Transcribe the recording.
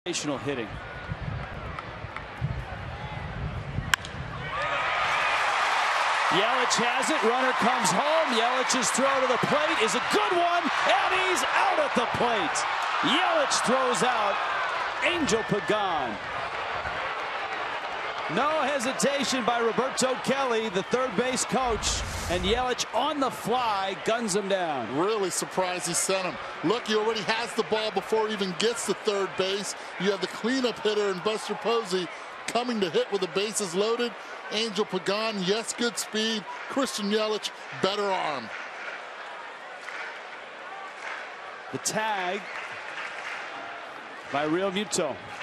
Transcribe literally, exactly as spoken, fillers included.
Hitting. Yelich has it. Runner comes home. Yelich's throw to the plate is a good one, and he's out at the plate. Yelich throws out Angel Pagan. No hesitation by Roberto Kelly, the third base coach, and Yelich on the fly guns him down. Really surprised he sent him. Look, he already has the ball before he even gets to third base. You have the cleanup hitter and Buster Posey coming to hit with the bases loaded. Angel Pagan, yes, good speed. Christian Yelich, better arm. The tag by Real Muto.